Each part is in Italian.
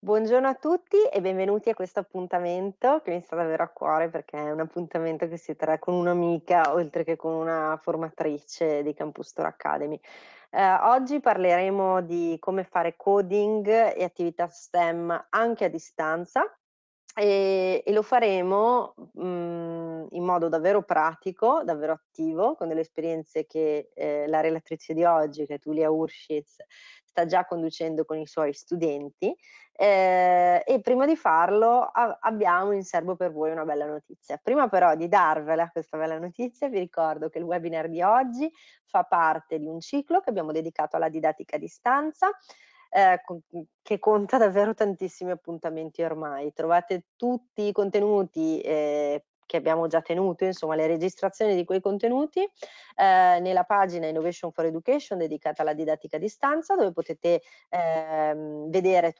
Buongiorno a tutti e benvenuti a questo appuntamento che mi sta davvero a cuore perché è un appuntamento che si terrà con un'amica oltre che con una formatrice di Campus Store Academy. Oggi parleremo di come fare coding e attività STEM anche a distanza e lo faremo, in modo davvero pratico, davvero attivo, con delle esperienze che, la relatrice di oggi, che è Tulia Uršic, sta già conducendo con i suoi studenti. E prima di farlo abbiamo in serbo per voi una bella notizia. Prima però di darvela questa bella notizia, vi ricordo che il webinar di oggi fa parte di un ciclo che abbiamo dedicato alla didattica a distanza, che conta davvero tantissimi appuntamenti ormai. Trovate tutti i contenuti, che abbiamo già tenuto, insomma le registrazioni di quei contenuti, nella pagina Innovation for Education dedicata alla didattica a distanza, dove potete vedere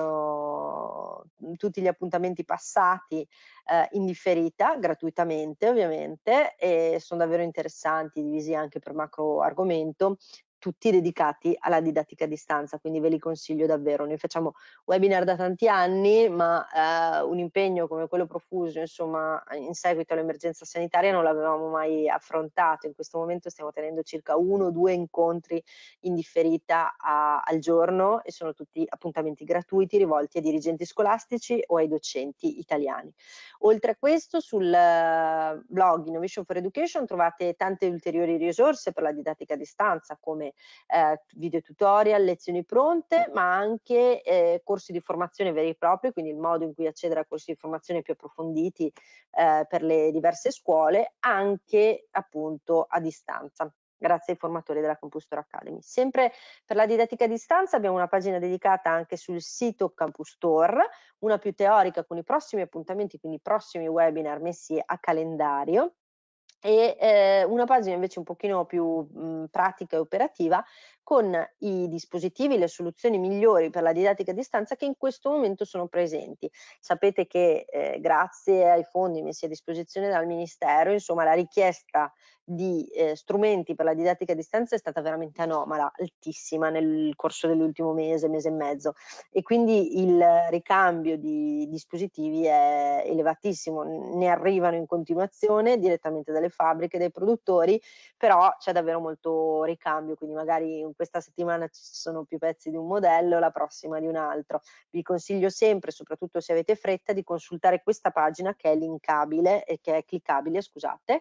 tutti gli appuntamenti passati, in differita, gratuitamente ovviamente, e son davvero interessanti, divisi anche per macro argomento, tutti dedicati alla didattica a distanza, quindi ve li consiglio davvero. Noi facciamo webinar da tanti anni, ma, un impegno come quello profuso, insomma, in seguito all'emergenza sanitaria non l'avevamo mai affrontato. In questo momento stiamo tenendo circa 1 o 2 incontri in differita al giorno e sono tutti appuntamenti gratuiti rivolti ai dirigenti scolastici o ai docenti italiani. Oltre a questo sul blog Innovation for Education trovate tante ulteriori risorse per la didattica a distanza come video tutorial, lezioni pronte, ma anche corsi di formazione veri e propri, quindi il modo in cui accedere a corsi di formazione più approfonditi per le diverse scuole, anche appunto a distanza grazie ai formatori della Campus Store Academy. Sempre per la didattica a distanza abbiamo una pagina dedicata anche sul sito Campus Store, una più teorica con i prossimi appuntamenti, quindi i prossimi webinar messi a calendario e una pagina invece un pochino più, pratica e operativa con i dispositivi, le soluzioni migliori per la didattica a distanza che in questo momento sono presenti. Sapete che, grazie ai fondi messi a disposizione dal Ministero, insomma la richiesta di, strumenti per la didattica a distanza è stata veramente anomala, altissima nel corso dell'ultimo mese, mese e mezzo e quindi il ricambio di dispositivi è elevatissimo, ne arrivano in continuazione direttamente dalle fabbriche, dai produttori, però c'è davvero molto ricambio, quindi magari in questa settimana ci sono più pezzi di un modello, la prossima di un altro. Vi consiglio sempre, soprattutto se avete fretta, di consultare questa pagina che è linkabile e che è cliccabile, scusate,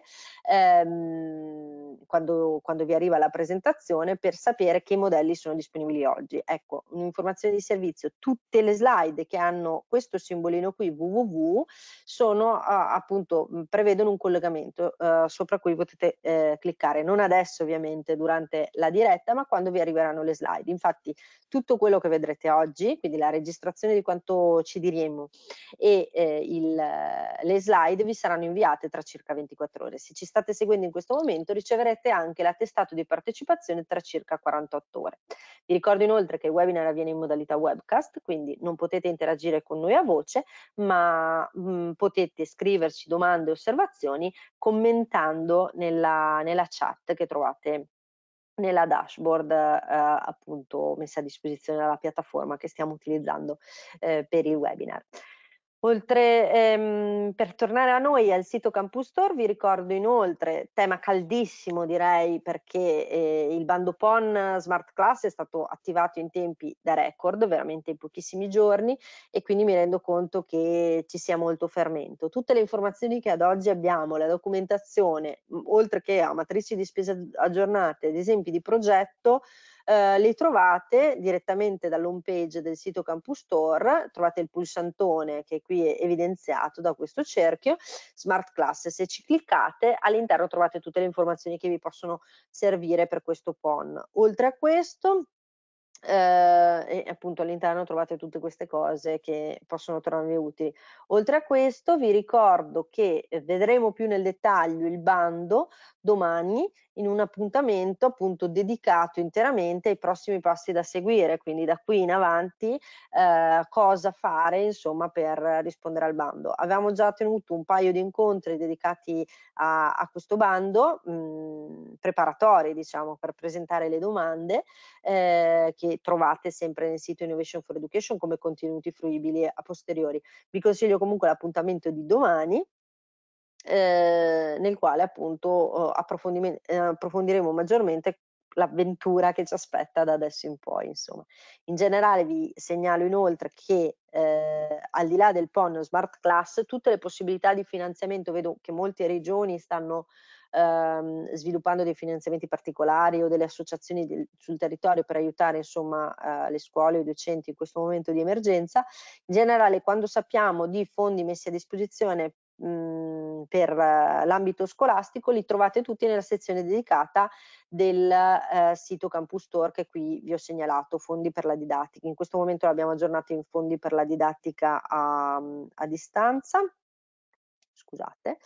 quando vi arriva la presentazione per sapere che modelli sono disponibili oggi. Ecco, un'informazione di servizio, tutte le slide che hanno questo simbolino qui www sono appunto prevedono un collegamento, sopra cui potete, cliccare, non adesso ovviamente durante la diretta, ma quando vi arriveranno le slide. Infatti tutto quello che vedrete oggi, quindi la registrazione di quanto ci diremo e, le slide vi saranno inviate tra circa 24 ore. Se ci state seguendo in questo momento riceverete anche l'attestato di partecipazione tra circa 48 ore. Vi ricordo inoltre che il webinar avviene in modalità webcast, quindi non potete interagire con noi a voce, ma potete scriverci domande e osservazioni commentando nella chat che trovate nella dashboard, appunto messa a disposizione dalla piattaforma che stiamo utilizzando, per il webinar. Oltre per tornare a noi, al sito Campus Store, vi ricordo inoltre, tema caldissimo direi, perché, il bando PON Smart Class è stato attivato in tempi da record, veramente in pochissimi giorni, e quindi mi rendo conto che ci sia molto fermento. Tutte le informazioni che ad oggi abbiamo, la documentazione, oltre che a matrici di spesa aggiornate ed esempi di progetto, li trovate direttamente dall'home page del sito Campus Store, trovate il pulsantone che qui è evidenziato da questo cerchio, Smart Class. Se ci cliccate all'interno trovate tutte le informazioni che vi possono servire per questo PON. Oltre a questo e appunto all'interno trovate tutte queste cose che possono tornarvi utili. Oltre a questo vi ricordo che vedremo più nel dettaglio il bando domani in un appuntamento appunto dedicato interamente ai prossimi passi da seguire, quindi da qui in avanti cosa fare insomma per rispondere al bando. Avevamo già tenuto un paio di incontri dedicati a questo bando, preparatori, diciamo, per presentare le domande, che trovate sempre nel sito Innovation for Education come contenuti fruibili a posteriori. Vi consiglio comunque l'appuntamento di domani, nel quale appunto, approfondiremo maggiormente l'avventura che ci aspetta da adesso in poi, insomma. In generale vi segnalo inoltre che, al di là del PON Smart Class, tutte le possibilità di finanziamento, vedo che molte regioni stanno sviluppando dei finanziamenti particolari o delle associazioni sul territorio per aiutare insomma le scuole o i docenti in questo momento di emergenza. In generale, quando sappiamo di fondi messi a disposizione per l'ambito scolastico, li trovate tutti nella sezione dedicata del sito Campus Store che qui vi ho segnalato, fondi per la didattica. In questo momento l'abbiamo aggiornato in fondi per la didattica a distanza, scusate.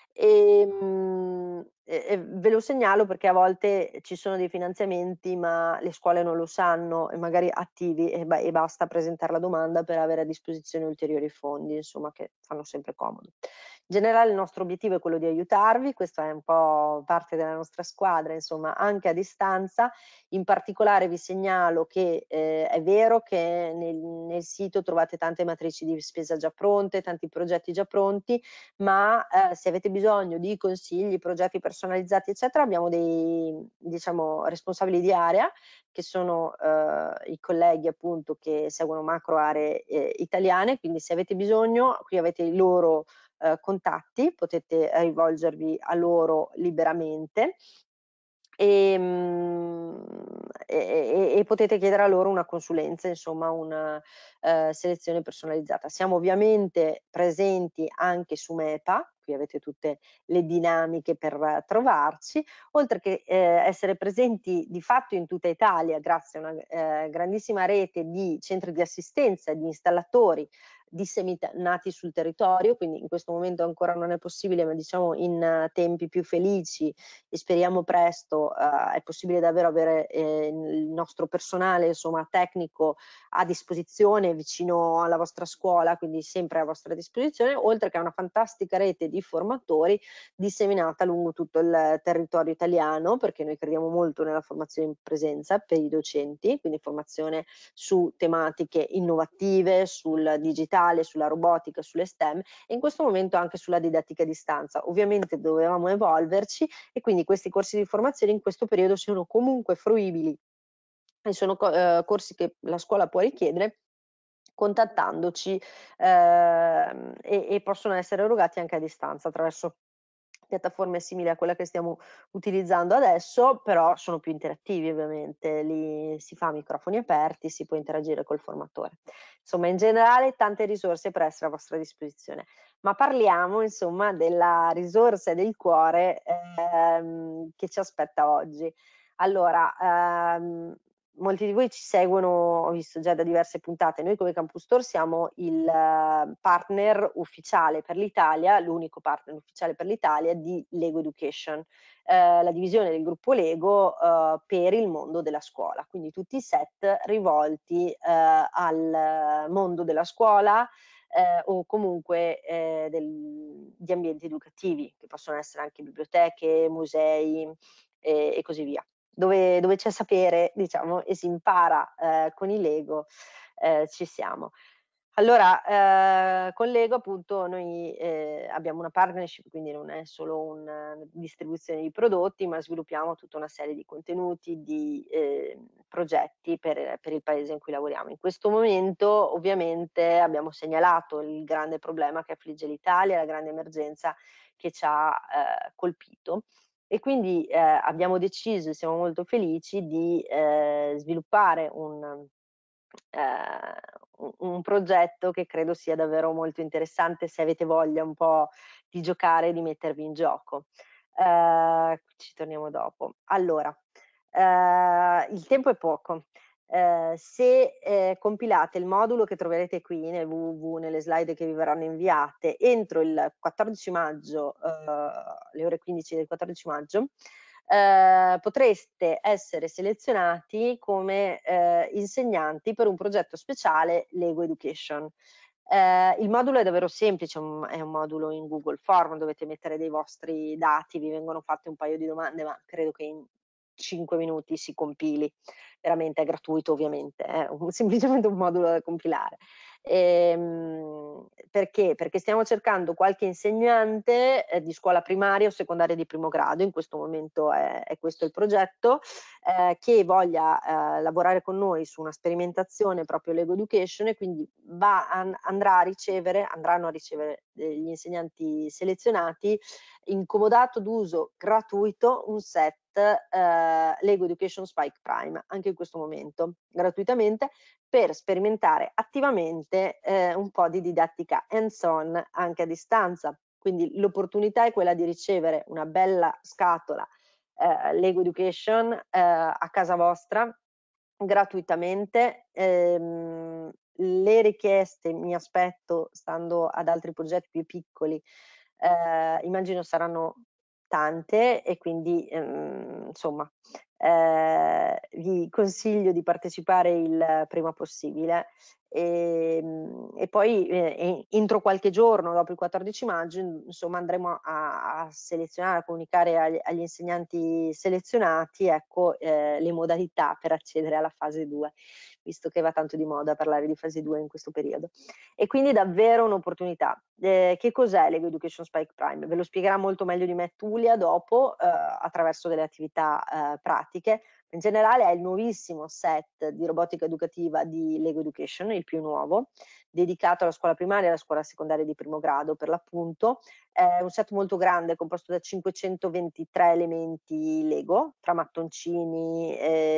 Ve lo segnalo perché a volte ci sono dei finanziamenti ma le scuole non lo sanno e magari attivi e basta presentare la domanda per avere a disposizione ulteriori fondi, insomma, che fanno sempre comodo. In generale il nostro obiettivo è quello di aiutarvi, questa è un po' parte della nostra squadra, insomma, anche a distanza. In particolare vi segnalo che è vero che nel sito trovate tante matrici di spesa già pronte, tanti progetti già pronti, ma se avete bisogno di consigli, progetti personalizzati, eccetera, abbiamo dei, diciamo, responsabili di area che sono i colleghi appunto che seguono macro aree italiane, quindi se avete bisogno, qui avete i loro contatti, potete rivolgervi a loro liberamente. E potete chiedere a loro una consulenza, insomma una selezione personalizzata. Siamo ovviamente presenti anche su MEPA, qui avete tutte le dinamiche per trovarci, oltre che essere presenti di fatto in tutta Italia grazie a una grandissima rete di centri di assistenza e di installatori disseminati sul territorio, quindi in questo momento ancora non è possibile, ma diciamo in tempi più felici e speriamo presto è possibile davvero avere il nostro personale insomma tecnico a disposizione vicino alla vostra scuola, quindi sempre a vostra disposizione, oltre che a una fantastica rete di formatori disseminata lungo tutto il territorio italiano, perché noi crediamo molto nella formazione in presenza per i docenti, quindi formazione su tematiche innovative, sul digitale, sulla robotica, sulle STEM e in questo momento anche sulla didattica a distanza. Ovviamente dovevamo evolverci e quindi questi corsi di formazione in questo periodo sono comunque fruibili e sono corsi che la scuola può richiedere contattandoci e possono essere erogati anche a distanza attraverso piattaforme simili a quella che stiamo utilizzando adesso, però sono più interattivi ovviamente, lì si fa a microfoni aperti, si può interagire col formatore. Insomma, in generale tante risorse per essere a vostra disposizione. Ma parliamo insomma della risorsa e del cuore che ci aspetta oggi. Allora, molti di voi ci seguono, ho visto già da diverse puntate, noi come Campus Store siamo il partner ufficiale per l'Italia, l'unico partner ufficiale per l'Italia di Lego Education, la divisione del gruppo Lego per il mondo della scuola, quindi tutti i set rivolti al mondo della scuola, o comunque di ambienti educativi, che possono essere anche biblioteche, musei e così via. Dove c'è sapere, diciamo, e si impara con i Lego, ci siamo. Allora, con Lego appunto noi abbiamo una partnership, quindi non è solo una distribuzione di prodotti, ma sviluppiamo tutta una serie di contenuti, di progetti per il paese in cui lavoriamo. In questo momento ovviamente abbiamo segnalato il grande problema che affligge l'Italia, la grande emergenza che ci ha colpito e quindi abbiamo deciso e siamo molto felici di sviluppare un progetto che credo sia davvero molto interessante se avete voglia un po' di giocare e di mettervi in gioco. Ci torniamo dopo. Allora, il tempo è poco. Se compilate il modulo che troverete qui nel www, nelle slide che vi verranno inviate entro il 14 maggio, le ore 15 del 14 maggio, potreste essere selezionati come insegnanti per un progetto speciale Lego Education. Il modulo è davvero semplice, è un modulo in Google Form, dovete mettere dei vostri dati, vi vengono fatte un paio di domande, ma credo che in 5 minuti si compili. Veramente è gratuito ovviamente, è semplicemente un modulo da compilare. Perché? Perché stiamo cercando qualche insegnante di scuola primaria o secondaria di primo grado, in questo momento è questo il progetto, che voglia lavorare con noi su una sperimentazione proprio Lego Education, e quindi andranno a ricevere degli insegnanti selezionati in comodato d'uso gratuito un set Lego Education Spike Prime, anche in questo momento gratuitamente, per sperimentare attivamente un po' di didattica hands-on anche a distanza. Quindi l'opportunità è quella di ricevere una bella scatola Lego Education a casa vostra gratuitamente. Le richieste, mi aspetto, stando ad altri progetti più piccoli, immagino saranno tante, e quindi insomma vi consiglio di partecipare il prima possibile. E poi entro qualche giorno dopo il 14 maggio, insomma, andremo a selezionare, a comunicare agli insegnanti selezionati, ecco, le modalità per accedere alla fase 2, visto che va tanto di moda parlare di fase 2 in questo periodo. E quindi davvero un'opportunità. Che cos'è Lego Education Spike Prime? Ve lo spiegherà molto meglio di me Tulia dopo, attraverso delle attività pratiche. In generale è il nuovissimo set di robotica educativa di Lego Education, il più nuovo, dedicato alla scuola primaria e alla scuola secondaria di primo grado per l'appunto. È un set molto grande, composto da 523 elementi Lego, tra mattoncini,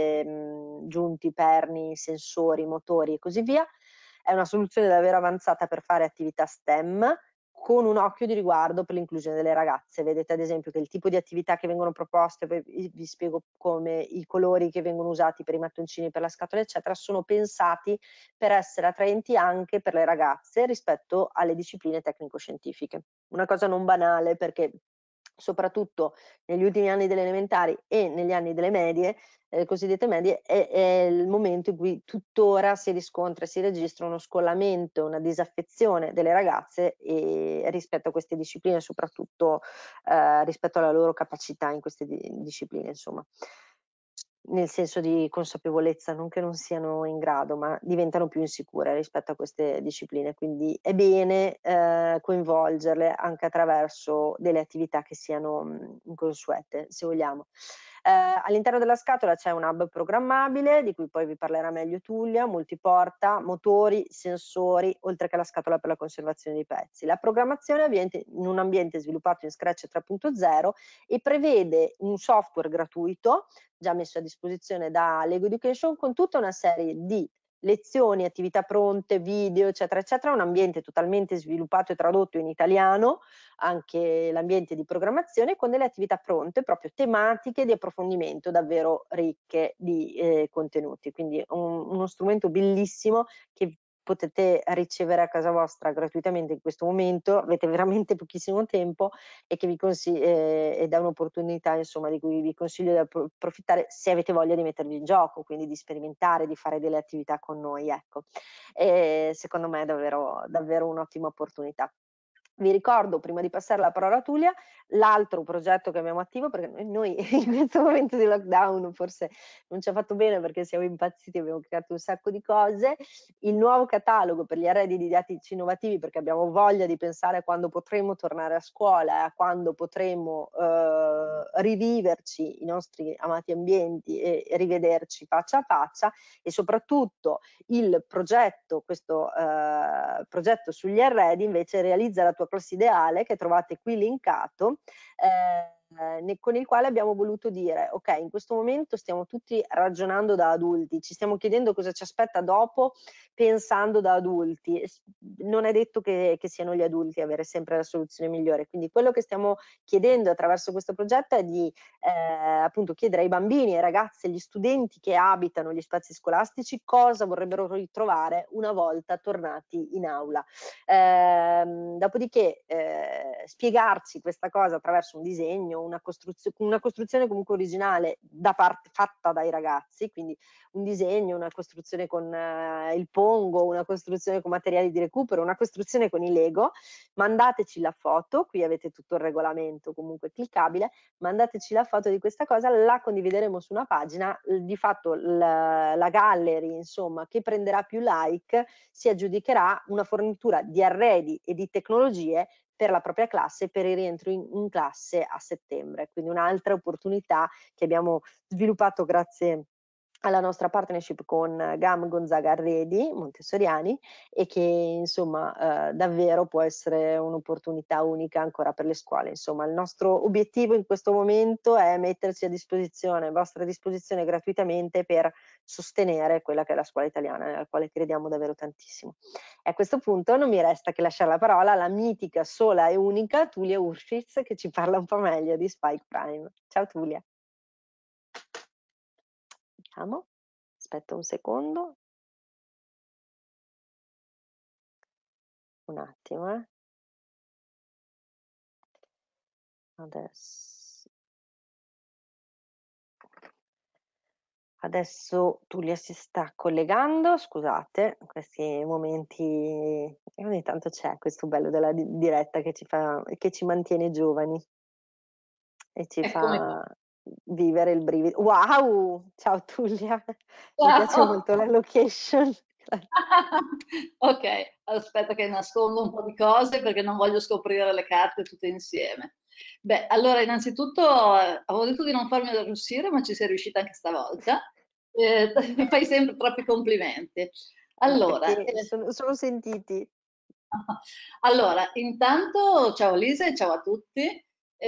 giunti, perni, sensori, motori e così via. È una soluzione davvero avanzata per fare attività STEM, con un occhio di riguardo per l'inclusione delle ragazze. Vedete ad esempio che il tipo di attività che vengono proposte, poi vi spiego come i colori che vengono usati per i mattoncini, per la scatola eccetera, sono pensati per essere attraenti anche per le ragazze rispetto alle discipline tecnico-scientifiche. Una cosa non banale, perché soprattutto negli ultimi anni delle elementari e negli anni delle medie, cosiddette medie, è il momento in cui tuttora si riscontra e si registra uno scollamento, una disaffezione delle ragazze rispetto a queste discipline, soprattutto rispetto alla loro capacità in queste discipline, insomma. Nel senso di consapevolezza, non che non siano in grado, ma diventano più insicure rispetto a queste discipline, quindi è bene coinvolgerle anche attraverso delle attività che siano inconsuete, se vogliamo. All'interno della scatola c'è un hub programmabile, di cui poi vi parlerà meglio Tullia, multiporta, motori, sensori, oltre che la scatola per la conservazione dei pezzi. La programmazione avviene in un ambiente sviluppato in Scratch 3.0 e prevede un software gratuito già messo a disposizione da Lego Education, con tutta una serie di lezioni, attività pronte, video, eccetera, eccetera, un ambiente totalmente sviluppato e tradotto in italiano, anche l'ambiente di programmazione, con delle attività pronte, proprio tematiche di approfondimento davvero ricche di contenuti. Quindi uno strumento bellissimo che potete ricevere a casa vostra gratuitamente in questo momento, avete veramente pochissimo tempo, e che ed è un'opportunità insomma di cui vi consiglio di approfittare se avete voglia di mettervi in gioco, quindi di sperimentare, di fare delle attività con noi, ecco. Secondo me è davvero un'ottima opportunità. Vi ricordo, prima di passare la parola a Tulia, l'altro progetto che abbiamo attivo, perché noi in questo momento di lockdown forse non ci ha fatto bene perché siamo impazziti, abbiamo creato un sacco di cose. Il nuovo catalogo per gli arredi didattici innovativi, perché abbiamo voglia di pensare a quando potremo tornare a scuola, a quando potremo riviverci i nostri amati ambienti e rivederci faccia a faccia, e soprattutto il progetto, questo progetto sugli arredi invece realizza la tua classe ideale, che trovate qui linkato, con il quale abbiamo voluto dire ok, in questo momento stiamo tutti ragionando da adulti, ci stiamo chiedendo cosa ci aspetta dopo pensando da adulti. Non è detto che siano gli adulti a avere sempre la soluzione migliore, quindi quello che stiamo chiedendo attraverso questo progetto è di appunto chiedere ai bambini, ai ragazzi, agli studenti che abitano gli spazi scolastici cosa vorrebbero ritrovare una volta tornati in aula. Dopodiché spiegarci questa cosa attraverso un disegno, disegno, una costruzione comunque originale fatta dai ragazzi, quindi un disegno, una costruzione con il pongo, una costruzione con materiali di recupero, una costruzione con i Lego, mandateci la foto, qui avete tutto il regolamento comunque cliccabile, mandateci la foto di questa cosa, la condivideremo su una pagina, di fatto la gallery, insomma, che prenderà più like si aggiudicherà una fornitura di arredi e di tecnologie per la propria classe per il rientro in classe a settembre. Quindi un'altra opportunità che abbiamo sviluppato grazie alla nostra partnership con GAM Gonzaga Arredi Montessoriani e che insomma davvero può essere un'opportunità unica ancora per le scuole. Insomma, il nostro obiettivo in questo momento è metterci a disposizione, a vostra disposizione gratuitamente per sostenere quella che è la scuola italiana, nella quale crediamo davvero tantissimo. E a questo punto non mi resta che lasciare la parola alla mitica, sola e unica Tulia Urschitz che ci parla un po' meglio di Spike Prime. Ciao Tulia. Vediamo. Aspetta un secondo. Un attimo, Adesso Tulia si sta collegando, scusate, questi momenti, ogni tanto c'è questo bello della diretta che ci mantiene giovani e ci Eccomi qua. fa vivere il brivido. Wow! Ciao Tulia, mi piace Ciao. molto la location. Ok, aspetta che nascondo un po' di cose perché non voglio scoprire le carte tutte insieme. Beh, allora innanzitutto avevo detto di non farmi arrossire, ma ci sei riuscita anche stavolta. Mi fai sempre troppi complimenti. Ma Allora, perché sono sentiti. allora, intanto ciao Lisa e ciao a tutti.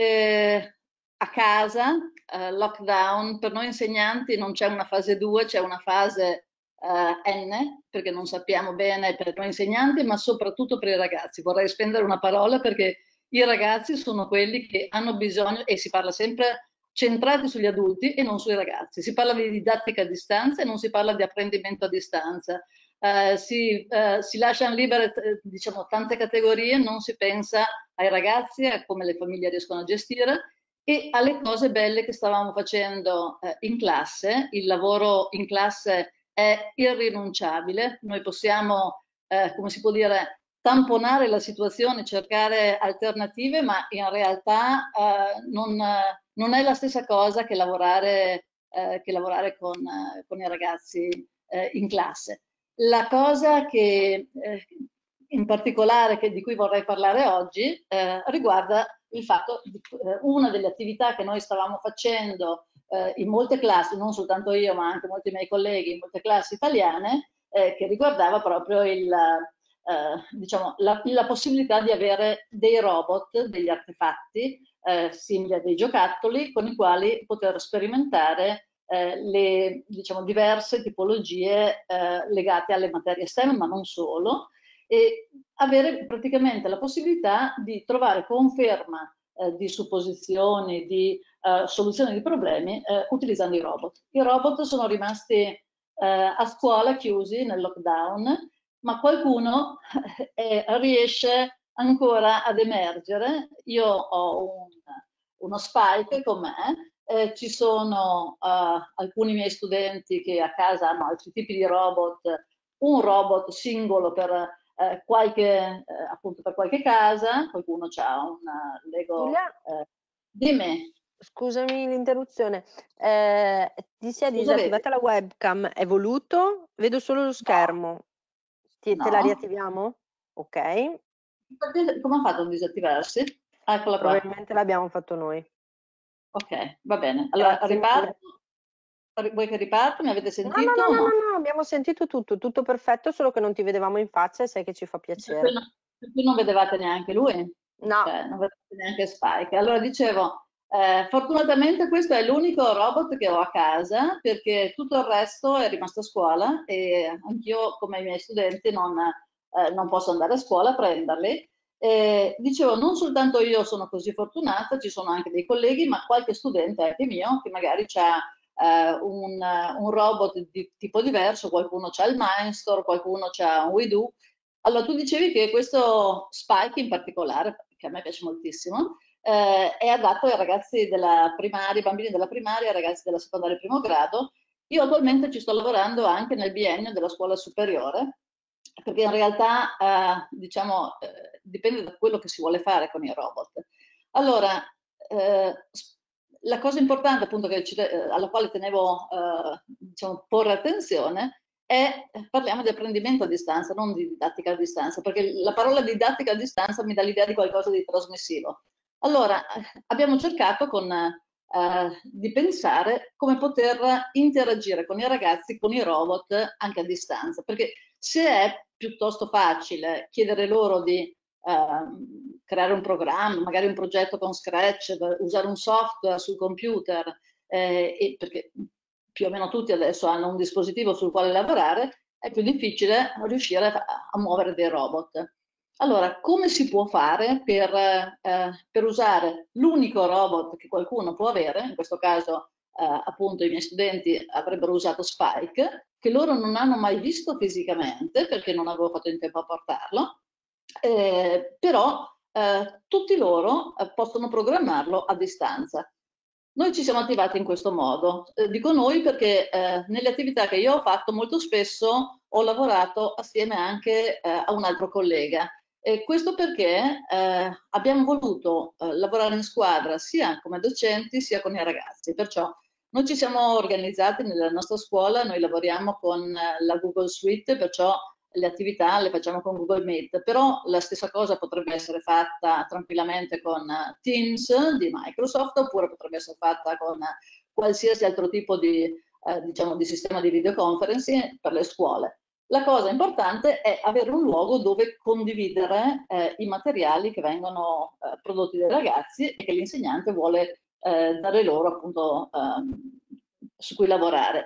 A casa, lockdown, per noi insegnanti non c'è una fase 2, c'è una fase N, perché non sappiamo bene per noi insegnanti, ma soprattutto per i ragazzi. Vorrei spendere una parola perché i ragazzi sono quelli che hanno bisogno, e si parla sempre centrati sugli adulti e non sui ragazzi. Si parla di didattica a distanza e non si parla di apprendimento a distanza. Si lasciano libere diciamo, tante categorie, non si pensa ai ragazzi, a come le famiglie riescono a gestire e alle cose belle che stavamo facendo in classe. Il lavoro in classe è irrinunciabile, noi possiamo, come si può dire, tamponare la situazione, cercare alternative, ma in realtà non è la stessa cosa che lavorare con i ragazzi in classe. La cosa che in particolare di cui vorrei parlare oggi riguarda il fatto di una delle attività che noi stavamo facendo in molte classi, non soltanto io ma anche molti miei colleghi in molte classi italiane, che riguardava proprio diciamo, la possibilità di avere dei robot, degli artefatti simili a dei giocattoli con i quali poter sperimentare le diciamo, diverse tipologie legate alle materie STEM, ma non solo, e avere praticamente la possibilità di trovare conferma di supposizioni, di soluzioni di problemi utilizzando i robot. I robot sono rimasti a scuola chiusi nel lockdown, ma qualcuno riesce ancora ad emergere. Io ho uno Spike con me, ci sono alcuni miei studenti che a casa hanno altri tipi di robot, un robot singolo appunto per qualche casa, qualcuno ha un Lego. Tulia, Dimmi, scusami l'interruzione, ti si è cosa vedi? disattivata la webcam, è voluto? Vedo solo lo No, schermo. Te la no. riattiviamo? Ok, Come ha fatto a disattivarsi? Ah, eccola qua. probabilmente l'abbiamo fatto noi. Ok, va bene. Allora, Grazie mille. riparto. Vuoi che riparto? Mi avete No, no, sentito no, o no, no? no, no, abbiamo sentito tutto, tutto perfetto, solo che non ti vedevamo in faccia e sai che ci fa piacere. Per cui non vedevate neanche lui? No, Cioè, non vedevate neanche Spike. Allora, dicevo, fortunatamente questo è l'unico robot che ho a casa perché tutto il resto è rimasto a scuola e anch'io, come i miei studenti, non posso andare a scuola a prenderli. Dicevo, non soltanto io sono così fortunata, ci sono anche dei colleghi, ma qualche studente anche mio che magari ha un robot di tipo diverso, qualcuno ha il Mindstorm, qualcuno ha un WeDo. Allora, tu dicevi che questo Spike in particolare, che a me piace moltissimo, è adatto ai ragazzi della primaria, bambini della primaria, ai ragazzi della secondaria primo grado. Io attualmente ci sto lavorando anche nel biennio della scuola superiore, perché in realtà diciamo, dipende da quello che si vuole fare con i robot. Allora, la cosa importante appunto alla quale tenevo diciamo, porre attenzione è, parliamo di apprendimento a distanza, non di didattica a distanza, perché la parola didattica a distanza mi dà l'idea di qualcosa di trasmissivo. Allora, abbiamo cercato di pensare come poter interagire con i ragazzi, con i robot anche a distanza, perché se è piuttosto facile chiedere loro di creare un programma, magari un progetto con Scratch, usare un software sul computer, perché più o meno tutti adesso hanno un dispositivo sul quale lavorare, è più difficile riuscire a muovere dei robot. Allora, come si può fare per usare l'unico robot che qualcuno può avere, in questo caso appunto i miei studenti avrebbero usato Spike, che loro non hanno mai visto fisicamente perché non avevo fatto in tempo a portarlo, però tutti loro possono programmarlo a distanza. Noi ci siamo attivati in questo modo, dico noi perché nelle attività che io ho fatto molto spesso ho lavorato assieme anche a un altro collega. E questo perché abbiamo voluto lavorare in squadra sia come docenti sia con i ragazzi, perciò noi ci siamo organizzati nella nostra scuola, noi lavoriamo con la Google Suite, perciò le attività le facciamo con Google Meet, però la stessa cosa potrebbe essere fatta tranquillamente con Teams di Microsoft, oppure potrebbe essere fatta con qualsiasi altro tipo diciamo, di sistema di videoconferencing per le scuole. La cosa importante è avere un luogo dove condividere i materiali che vengono prodotti dai ragazzi e che l'insegnante vuole dare loro appunto su cui lavorare.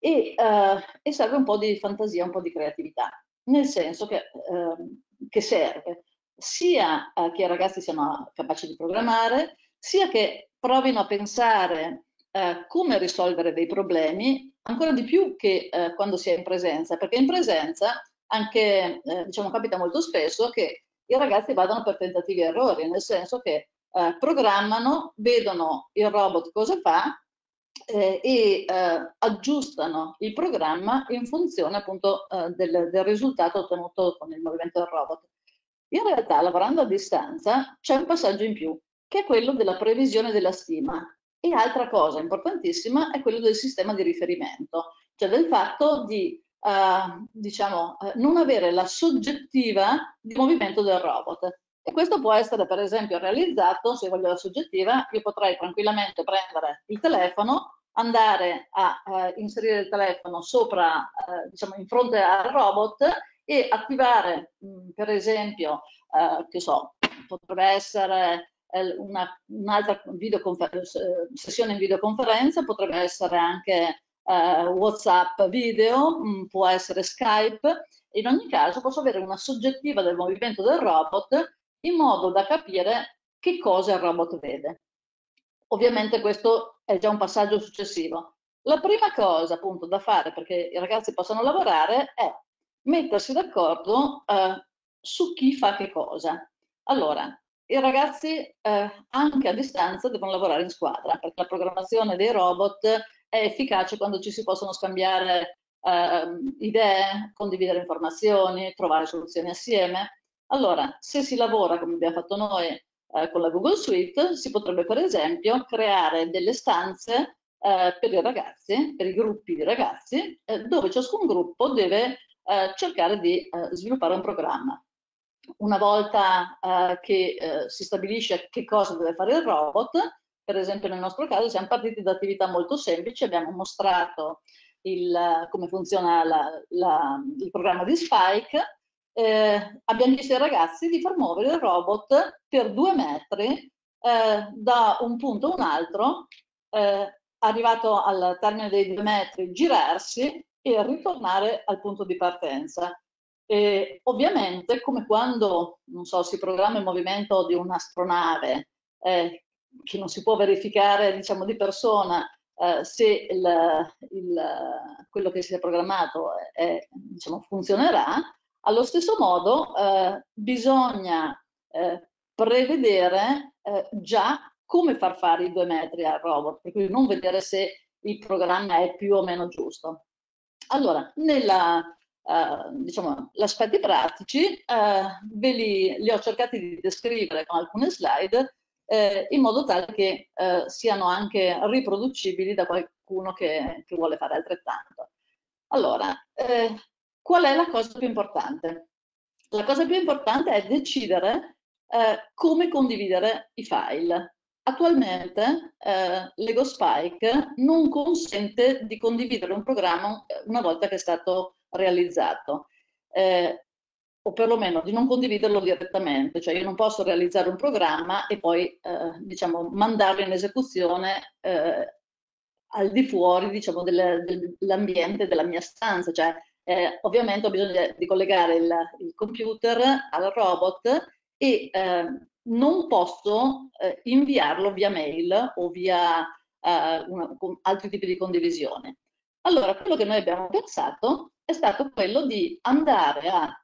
E serve un po' di fantasia, un po' di creatività, nel senso che serve sia che i ragazzi siano capaci di programmare, sia che provino a pensare come risolvere dei problemi, ancora di più che quando si è in presenza, perché in presenza anche, diciamo, capita molto spesso che i ragazzi vadano per tentativi e errori, nel senso che programmano, vedono il robot cosa fa e aggiustano il programma in funzione appunto del risultato ottenuto con il movimento del robot. In realtà, lavorando a distanza, c'è un passaggio in più, che è quello della previsione della stima. E altra cosa importantissima è quello del sistema di riferimento, cioè del fatto di diciamo, non avere la soggettiva di movimento del robot. E questo può essere per esempio realizzato, se voglio la soggettiva, io potrei tranquillamente prendere il telefono, andare a inserire il telefono sopra, diciamo, in fronte al robot e attivare, per esempio, che so, potrebbe essere un'altra sessione in videoconferenza, potrebbe essere anche WhatsApp video, può essere Skype. In ogni caso posso avere una soggettiva del movimento del robot in modo da capire che cosa il robot vede. Ovviamente questo è già un passaggio successivo. La prima cosa appunto da fare perché i ragazzi possano lavorare è mettersi d'accordo su chi fa che cosa. Allora, i ragazzi anche a distanza devono lavorare in squadra perché la programmazione dei robot è efficace quando ci si possono scambiare idee, condividere informazioni, trovare soluzioni assieme. Allora, se si lavora come abbiamo fatto noi con la Google Suite, si potrebbe per esempio creare delle stanze per i ragazzi, per i gruppi di ragazzi, dove ciascun gruppo deve cercare di sviluppare un programma. Una volta che si stabilisce che cosa deve fare il robot, per esempio nel nostro caso siamo partiti da attività molto semplici, abbiamo mostrato come funziona il programma di Spike, abbiamo chiesto ai ragazzi di far muovere il robot per 2 metri da un punto a un altro, arrivato al termine dei 2 metri, girarsi e ritornare al punto di partenza. Ovviamente, come quando, non so, si programma il movimento di un'astronave, che non si può verificare, diciamo, di persona, se quello che si è programmato diciamo, funzionerà, allo stesso modo bisogna prevedere già come far fare i 2 metri al robot, per cui non vedere se il programma è più o meno giusto. Allora, diciamo, gli aspetti pratici li ho cercati di descrivere con alcune slide in modo tale che siano anche riproducibili da qualcuno che vuole fare altrettanto. Allora, qual è la cosa più importante? La cosa più importante è decidere come condividere i file. Attualmente Lego Spike non consente di condividere un programma una volta che è stato realizzato, o perlomeno di non condividerlo direttamente, cioè io non posso realizzare un programma e poi diciamo, mandarlo in esecuzione al di fuori diciamo, dell'ambiente della mia stanza, cioè ovviamente ho bisogno di collegare il computer al robot e non posso inviarlo via mail o via altri tipi di condivisione. Allora, quello che noi abbiamo pensato è stato quello di andare a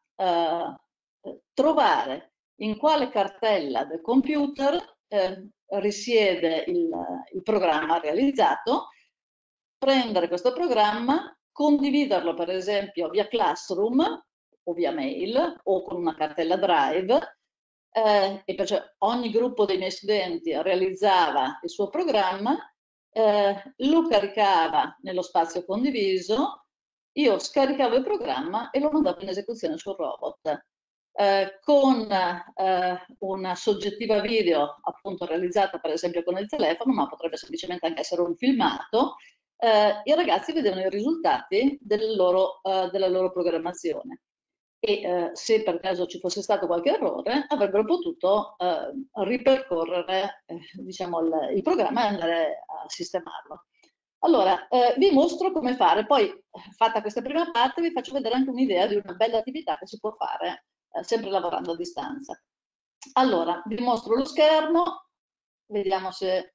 trovare in quale cartella del computer risiede il programma realizzato, prendere questo programma, condividerlo per esempio via Classroom o via mail o con una cartella Drive e perciò ogni gruppo dei miei studenti realizzava il suo programma, lo caricava nello spazio condiviso, io scaricavo il programma e lo mandavo in esecuzione sul robot. Con una soggettiva video appunto realizzata per esempio con il telefono, ma potrebbe semplicemente anche essere un filmato, i ragazzi vedevano i risultati della loro programmazione e se per caso ci fosse stato qualche errore avrebbero potuto ripercorrere diciamo, il programma e andare a sistemarlo. Allora, vi mostro come fare, poi fatta questa prima parte vi faccio vedere anche un'idea di una bella attività che si può fare sempre lavorando a distanza. Allora, vi mostro lo schermo, vediamo se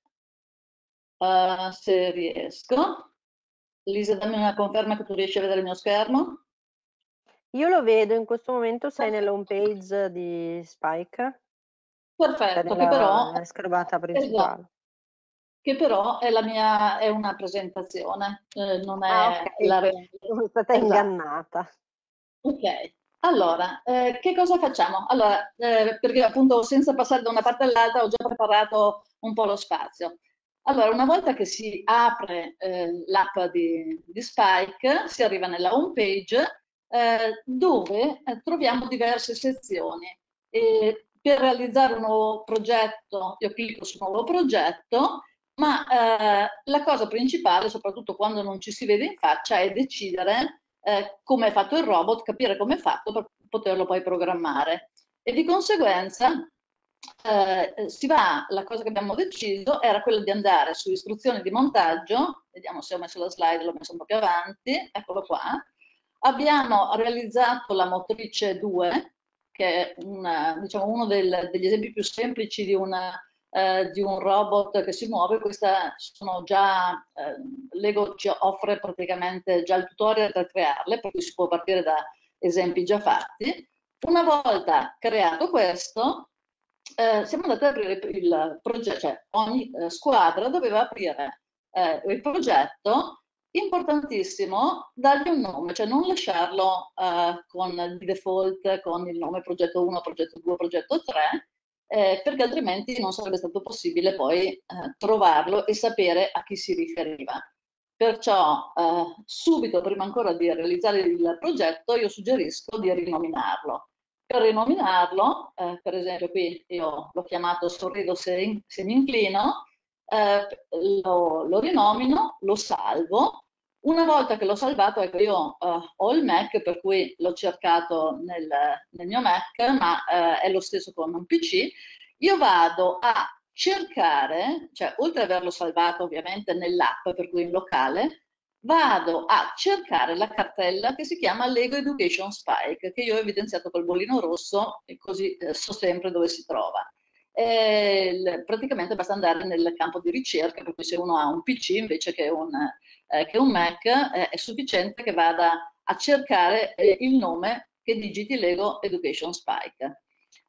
riesco. Lisa, dammi una conferma che tu riesci a vedere il mio schermo. Io lo vedo, in questo momento sei nella home page di Spike. Perfetto, cioè che però, nella schermata principale. esatto, che però è una presentazione, non Ah, è ok, la reale. sono stata Esatto. ingannata. Ok, allora, che cosa facciamo? Allora, perché appunto senza passare da una parte all'altra ho già preparato un po' lo spazio. Allora, una volta che si apre l'app di Spike, si arriva nella home page dove troviamo diverse sezioni. E per realizzare un nuovo progetto, io clicco su nuovo progetto, ma la cosa principale, soprattutto quando non ci si vede in faccia, è decidere come è fatto il robot, capire come è fatto per poterlo poi programmare. E di conseguenza la cosa che abbiamo deciso era quella di andare su istruzioni di montaggio, vediamo se ho messo la slide, l'ho messo un po' più avanti, eccolo qua. Abbiamo realizzato la motrice 2, che è diciamo, uno degli esempi più semplici di un robot che si muove. Questa sono già, Lego ci offre praticamente già il tutorial per crearle, per cui si può partire da esempi già fatti. Una volta creato questo, siamo andati ad aprire il progetto, cioè ogni squadra doveva aprire il progetto. Importantissimo dargli un nome, cioè non lasciarlo di default con il nome progetto 1, progetto 2, progetto 3, perché altrimenti non sarebbe stato possibile poi trovarlo e sapere a chi si riferiva. Perciò subito, prima ancora di realizzare il progetto, io suggerisco di rinominarlo. Per rinominarlo, per esempio qui io l'ho chiamato Sorrido se mi inclino, lo rinomino, lo salvo. Una volta che l'ho salvato, ecco, io ho il Mac, per cui l'ho cercato nel mio Mac, ma è lo stesso con un PC. Io vado a cercare, cioè oltre ad averlo salvato ovviamente nell'app, per cui in locale, vado a cercare la cartella che si chiama Lego Education Spike, che io ho evidenziato col bollino rosso e così so sempre dove si trova. Praticamente basta andare nel campo di ricerca, per cui se uno ha un PC invece che un Mac, è sufficiente che vada a cercare il nome che digiti Lego Education Spike.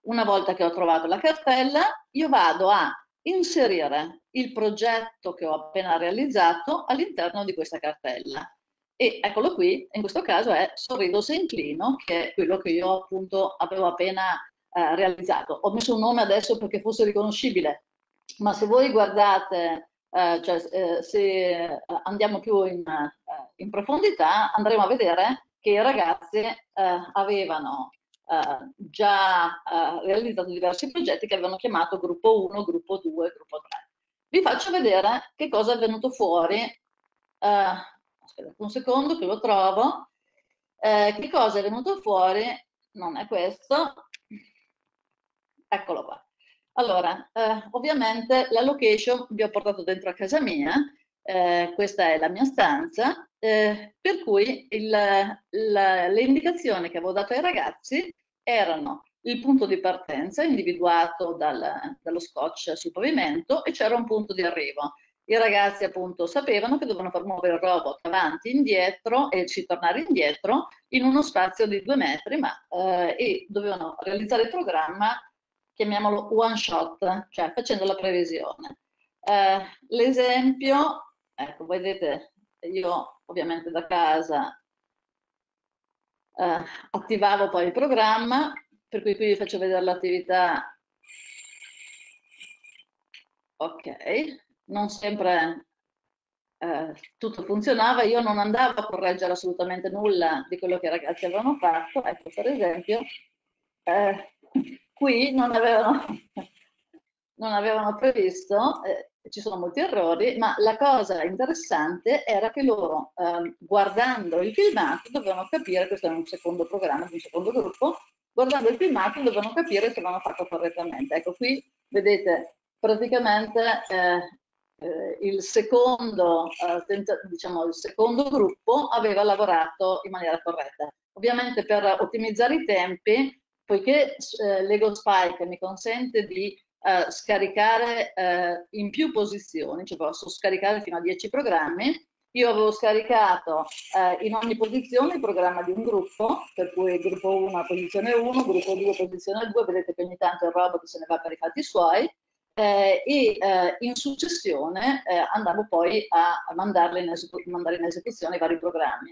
una volta che ho trovato la cartella, io vado a inserire il progetto che ho appena realizzato all'interno di questa cartella. E eccolo qui, in questo caso è Sorrido se inclino, che è quello che io appunto avevo appena realizzato. Ho messo un nome adesso perché fosse riconoscibile, ma se voi guardate, se andiamo più in profondità, andremo a vedere che i ragazzi avevano già realizzato diversi progetti che avevano chiamato gruppo 1, gruppo 2, gruppo 3. Vi faccio vedere che cosa è venuto fuori. Aspettate un secondo che lo trovo. Che cosa è venuto fuori? Non è questo. Eccolo qua. Allora, ovviamente la location vi ho portato dentro a casa mia, questa è la mia stanza, per cui le indicazioni che avevo dato ai ragazzi erano il punto di partenza individuato dallo scotch sul pavimento e c'era un punto di arrivo. I ragazzi appunto sapevano che dovevano far muovere il robot avanti, indietro e ci tornare indietro in uno spazio di 2 metri, e dovevano realizzare il programma, chiamiamolo one shot, cioè facendo la previsione. L'esempio, ecco, vedete, io ovviamente da casa attivavo poi il programma, per cui qui vi faccio vedere l'attività. Ok, non sempre tutto funzionava, io non andavo a correggere assolutamente nulla di quello che i ragazzi avevano fatto, ecco per esempio, qui non avevano previsto, ci sono molti errori, ma la cosa interessante era che loro, guardando il filmato, dovevano capire, questo è un secondo programma, di un secondo gruppo, guardando il filmato dovevano capire se l'hanno fatto correttamente. Ecco, qui vedete praticamente il secondo, diciamo, il secondo gruppo aveva lavorato in maniera corretta. Ovviamente per ottimizzare i tempi, poiché Lego Spike mi consente di scaricare in più posizioni, cioè posso scaricare fino a 10 programmi, io avevo scaricato in ogni posizione il programma di un gruppo, per cui gruppo 1 posizione 1, gruppo 2 posizione 2, vedete che ogni tanto il robot se ne va per i fatti suoi, in successione andavo poi a mandare in esecuzione i vari programmi.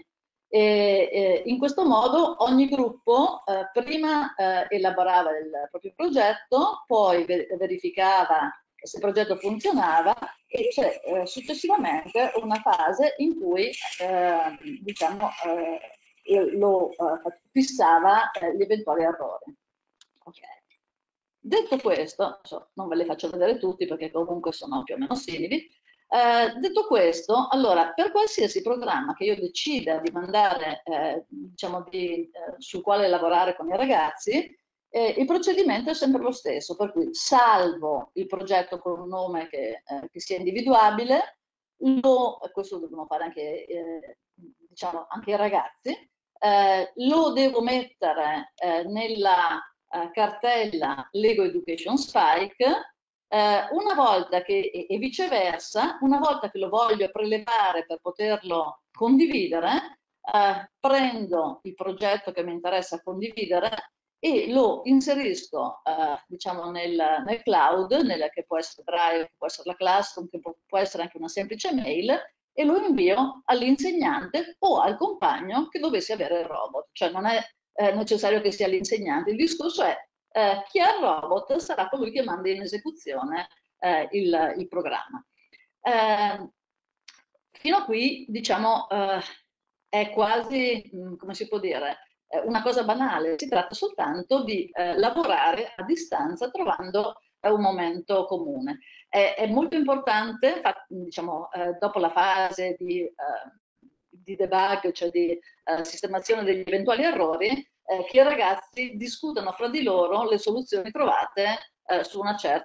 In questo modo ogni gruppo prima elaborava il proprio progetto, poi verificava se il progetto funzionava e c'è successivamente una fase in cui diciamo, lo fissava gli eventuali errori. Okay. Detto questo, non ve le faccio vedere tutti perché comunque sono più o meno simili. Detto questo, allora, per qualsiasi programma che io decida di mandare, diciamo sul quale lavorare con i ragazzi, il procedimento è sempre lo stesso, per cui salvo il progetto con un nome che sia individuabile, questo lo devono fare anche, diciamo, anche i ragazzi, lo devo mettere nella cartella Lego Education Spike, una volta che, e viceversa, una volta che lo voglio prelevare per poterlo condividere, prendo il progetto che mi interessa condividere e lo inserisco diciamo nel cloud, che può essere Drive, può essere la Classroom, che può essere anche una semplice mail, e lo invio all'insegnante o al compagno che dovesse avere il robot. Cioè non è necessario che sia l'insegnante, il discorso è chi ha il robot sarà colui che manda in esecuzione il programma. Fino a qui, diciamo, è quasi, come si può dire, una cosa banale, si tratta soltanto di lavorare a distanza trovando un momento comune. È molto importante, diciamo, dopo la fase di debug, cioè di sistemazione degli eventuali errori, che i ragazzi discutano fra di loro le soluzioni trovate su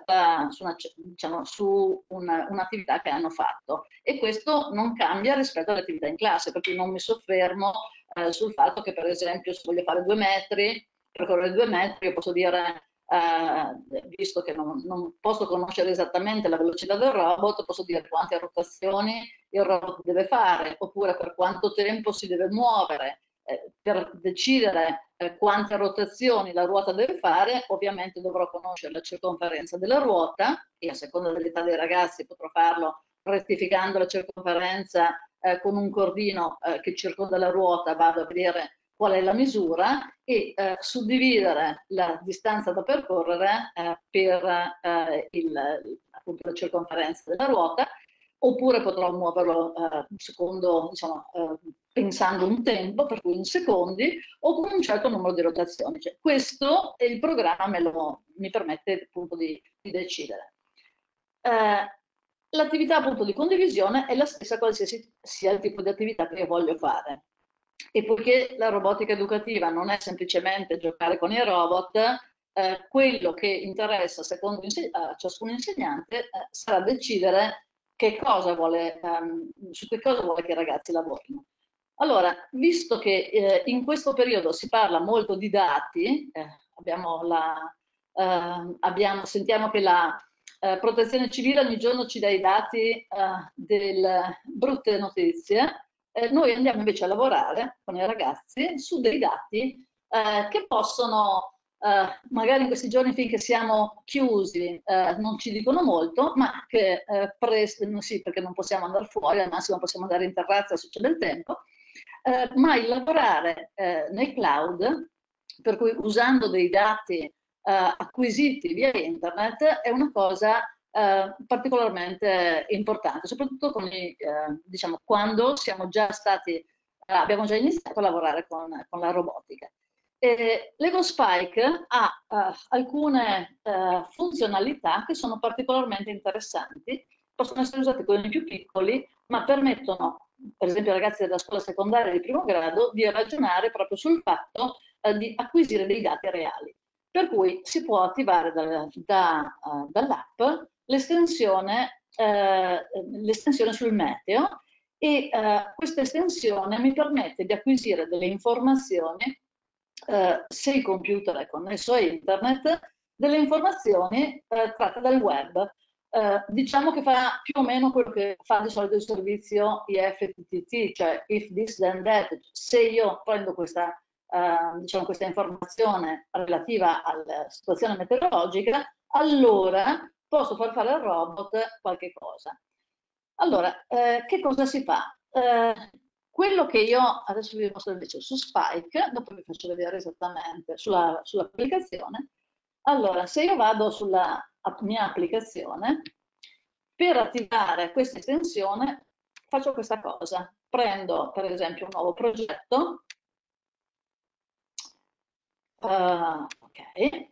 un'attività che hanno fatto. E questo non cambia rispetto all'attività in classe, perché non mi soffermo sul fatto che, per esempio, se voglio fare 2 metri, percorrere 2 metri, io posso dire, visto che non posso conoscere esattamente la velocità del robot, posso dire quante rotazioni il robot deve fare, oppure per quanto tempo si deve muovere, per decidere quante rotazioni la ruota deve fare, ovviamente dovrò conoscere la circonferenza della ruota e a seconda dell'età dei ragazzi potrò farlo rettificando la circonferenza con un cordino che circonda la ruota, vado a vedere qual è la misura e suddividere la distanza da percorrere per appunto la circonferenza della ruota, oppure potrò muoverlo secondo, diciamo, pensando un tempo, per cui in secondi, o con un certo numero di rotazioni. Cioè, questo il programma mi permette appunto di decidere. L'attività appunto di condivisione è la stessa qualsiasi sia il tipo di attività che io voglio fare. E poiché la robotica educativa non è semplicemente giocare con i robot, quello che interessa secondo a ciascun insegnante sarà decidere che cosa vuole, su che cosa vuole che i ragazzi lavorino. Allora, visto che in questo periodo si parla molto di dati, sentiamo che la Protezione Civile ogni giorno ci dà i dati delle brutte notizie, noi andiamo invece a lavorare con i ragazzi su dei dati che possono, magari in questi giorni finché siamo chiusi, non ci dicono molto, ma che sì, perché non possiamo andare fuori, al massimo possiamo andare in terrazza se c'è del tempo, ma il lavorare nei cloud, per cui usando dei dati acquisiti via internet, è una cosa particolarmente importante, soprattutto diciamo, quando abbiamo già iniziato a lavorare con la robotica. Lego Spike ha alcune funzionalità che sono particolarmente interessanti, possono essere usate con i più piccoli, ma permettono, per esempio ai ragazzi della scuola secondaria di primo grado, di ragionare proprio sul fatto di acquisire dei dati reali. Per cui si può attivare dall'app l'estensione sul meteo e questa estensione mi permette di acquisire delle informazioni, se il computer è connesso a internet, delle informazioni tratte dal web. Diciamo che fa più o meno quello che fa di solito il servizio IFTTT, cioè if this then that. Se io prendo diciamo, questa informazione relativa alla situazione meteorologica, allora posso far fare al robot qualche cosa. Allora, che cosa si fa? Quello che io adesso vi mostro invece su Spike, dopo vi faccio vedere esattamente sull'applicazione. Allora, se io vado sulla mia applicazione, per attivare questa estensione faccio questa cosa. Prendo per esempio un nuovo progetto. Ok.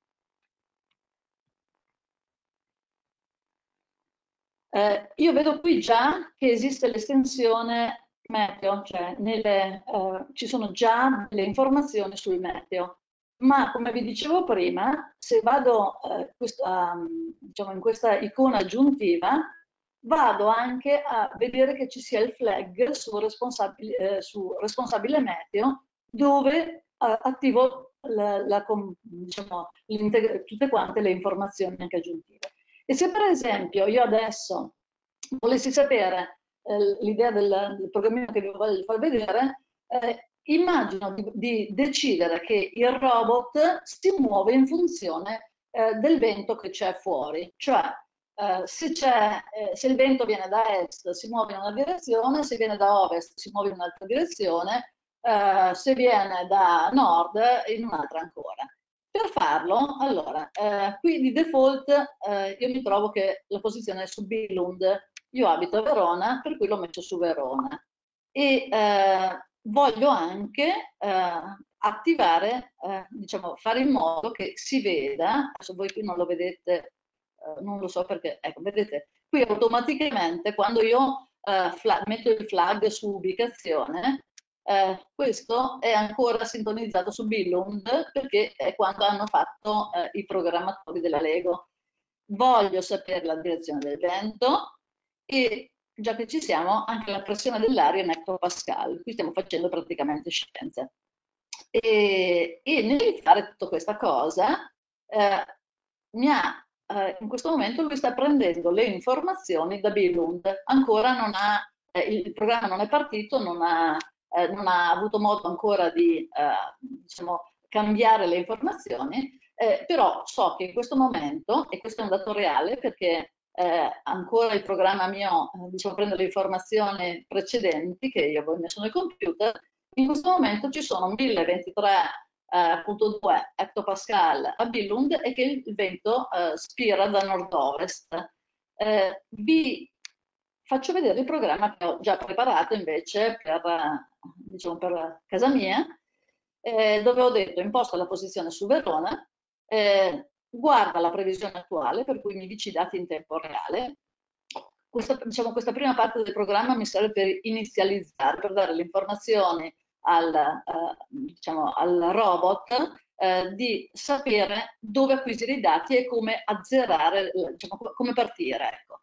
Io vedo qui già che esiste l'estensione meteo, cioè ci sono già delle informazioni sul meteo, ma come vi dicevo prima, se vado diciamo in questa icona aggiuntiva, vado anche a vedere che ci sia il flag su responsabile meteo, dove attivo diciamo, tutte quante le informazioni anche aggiuntive. E se per esempio io adesso volessi sapere l'idea del programmino che vi voglio far vedere, immagino di decidere che il robot si muove in funzione del vento che c'è fuori, cioè se il vento viene da est si muove in una direzione, se viene da ovest si muove in un'altra direzione, se viene da nord in un'altra ancora. Per farlo, allora, qui di default io mi trovo che la posizione è su Billund, io abito a Verona, per cui l'ho messo su Verona. E voglio anche attivare, diciamo, fare in modo che si veda, adesso voi qui non lo vedete, non lo so perché, ecco, vedete, qui automaticamente quando io metto il flag su ubicazione, questo è ancora sintonizzato su Billund perché è quanto hanno fatto i programmatori della Lego. Voglio sapere la direzione del vento e già che ci siamo anche la pressione dell'aria in hectopascal. Qui stiamo facendo praticamente scienze. E nel fare tutta questa cosa in questo momento lui sta prendendo le informazioni da Billund. Ancora non ha, il programma non è partito, non ha non ha avuto modo ancora di diciamo, cambiare le informazioni, però so che in questo momento, e questo è un dato reale perché ancora il programma mio diciamo, prende le informazioni precedenti che io avevo messo nel computer, in questo momento ci sono 1023,2 hectopascal a Billund e che il vento spira da nord-ovest. Vi faccio vedere il programma che ho già preparato invece diciamo, per casa mia, dove ho detto imposta la posizione su Verona, guarda la previsione attuale, per cui mi dici i dati in tempo reale. Diciamo, questa prima parte del programma mi serve per inizializzare, per dare le informazioni diciamo, al robot di sapere dove acquisire i dati e come azzerare, diciamo, come partire. Ecco.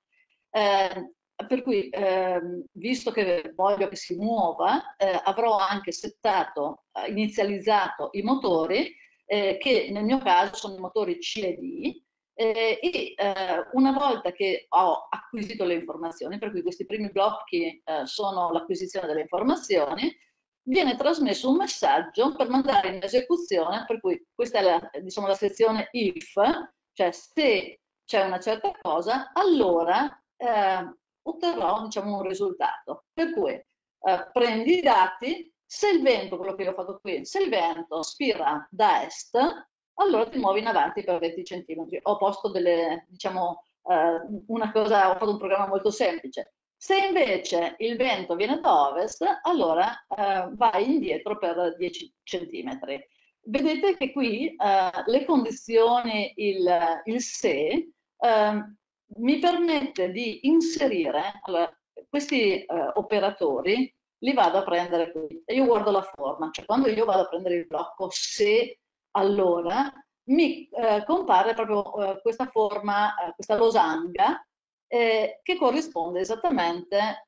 Per cui, visto che voglio che si muova, avrò anche settato, inizializzato i motori, che nel mio caso sono i motori CED, e una volta che ho acquisito le informazioni, per cui questi primi blocchi sono l'acquisizione delle informazioni, viene trasmesso un messaggio per mandare in esecuzione, per cui questa è diciamo, la sezione if, cioè se c'è una certa cosa, allora otterrò diciamo, un risultato. Per cui prendi i dati, se il vento, quello che io ho fatto qui, se il vento spira da est, allora ti muovi in avanti per 20 centimetri. Ho posto delle, diciamo, una cosa, ho fatto un programma molto semplice. Se invece il vento viene da ovest, allora vai indietro per 10 centimetri. Vedete che qui le condizioni, il se, mi permette di inserire, allora, questi operatori li vado a prendere qui e io guardo la forma, cioè quando io vado a prendere il blocco se allora mi compare proprio questa forma, questa losanga che corrisponde esattamente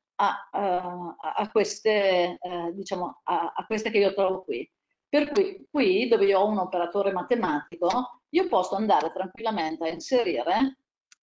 a queste, diciamo, a queste che io trovo qui. Per cui qui dove io ho un operatore matematico, io posso andare tranquillamente a inserire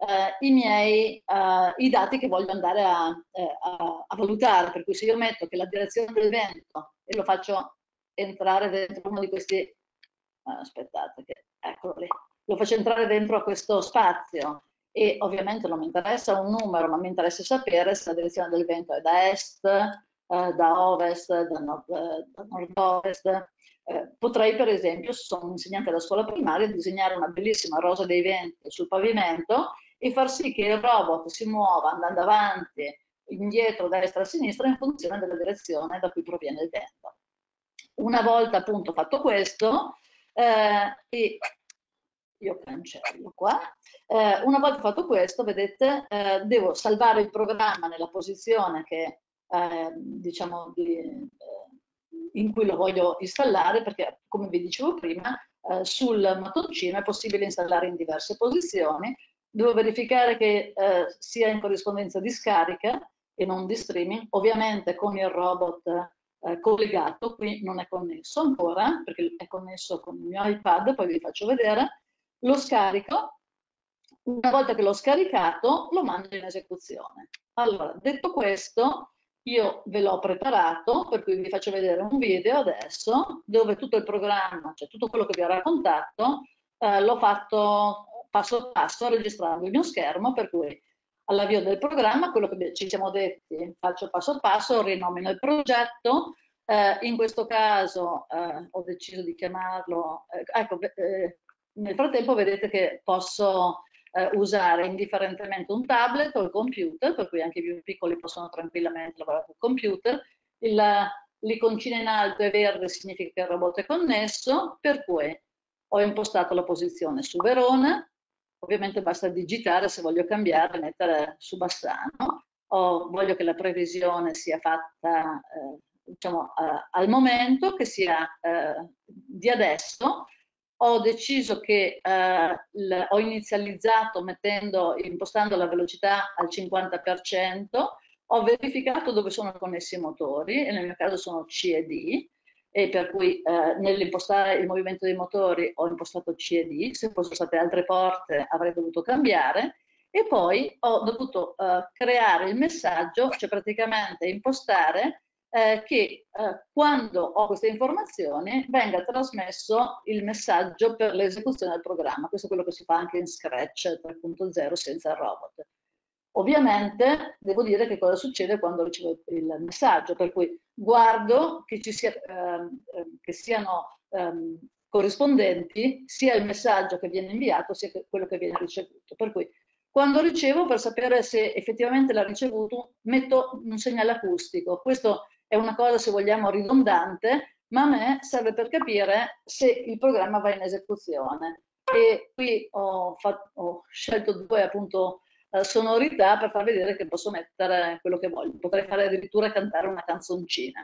i dati che voglio andare a valutare, per cui se io metto che la direzione del vento e lo faccio entrare dentro uno di questi, aspettate, eccolo lì, lo faccio entrare dentro a questo spazio e ovviamente non mi interessa un numero, ma mi interessa sapere se la direzione del vento è da est, da ovest, da nord-ovest. Potrei per esempio, se sono un insegnante della scuola primaria, disegnare una bellissima rosa dei venti sul pavimento e far sì che il robot si muova andando avanti, indietro, destra, sinistra in funzione della direzione da cui proviene il vento. Una volta appunto fatto questo, e io cancello qua, una volta fatto questo, vedete, devo salvare il programma nella posizione che diciamo in cui lo voglio installare, perché come vi dicevo prima, sul mattoncino è possibile installare in diverse posizioni. Devo verificare che sia in corrispondenza di scarica e non di streaming, ovviamente con il robot collegato, qui non è connesso ancora perché è connesso con il mio iPad, poi vi faccio vedere, lo scarico, una volta che l'ho scaricato lo mando in esecuzione. Allora, detto questo, io ve l'ho preparato, per cui vi faccio vedere un video adesso dove tutto il programma, cioè tutto quello che vi ho raccontato, l'ho fatto passo passo registrando il mio schermo, per cui all'avvio del programma, quello che ci siamo detti, faccio passo passo, rinomino il progetto, in questo caso ho deciso di chiamarlo, ecco, nel frattempo vedete che posso usare indifferentemente un tablet o il computer, per cui anche i più piccoli possono tranquillamente lavorare col computer. L'iconcina in alto è verde, significa che il robot è connesso, per cui ho impostato la posizione su Verona, ovviamente basta digitare se voglio cambiare, mettere su Bassano, voglio che la previsione sia fatta diciamo, al momento, che sia di adesso. Ho deciso che ho inizializzato impostando la velocità al 50%, ho verificato dove sono connessi i motori, e nel mio caso sono C e D, e per cui nell'impostare il movimento dei motori ho impostato C e D, se fossero state altre porte avrei dovuto cambiare, e poi ho dovuto creare il messaggio, cioè praticamente impostare che quando ho queste informazioni venga trasmesso il messaggio per l'esecuzione del programma. Questo è quello che si fa anche in Scratch 3.0 senza il robot. Ovviamente devo dire che cosa succede quando ricevo il messaggio, per cui guardo che, che siano corrispondenti sia il messaggio che viene inviato sia quello che viene ricevuto. Per cui quando ricevo, per sapere se effettivamente l'ha ricevuto, metto un segnale acustico. Questo è una cosa, se vogliamo, ridondante, ma a me serve per capire se il programma va in esecuzione. E qui ho scelto due appunto sonorità per far vedere che posso mettere quello che voglio. Potrei fare addirittura cantare una canzoncina.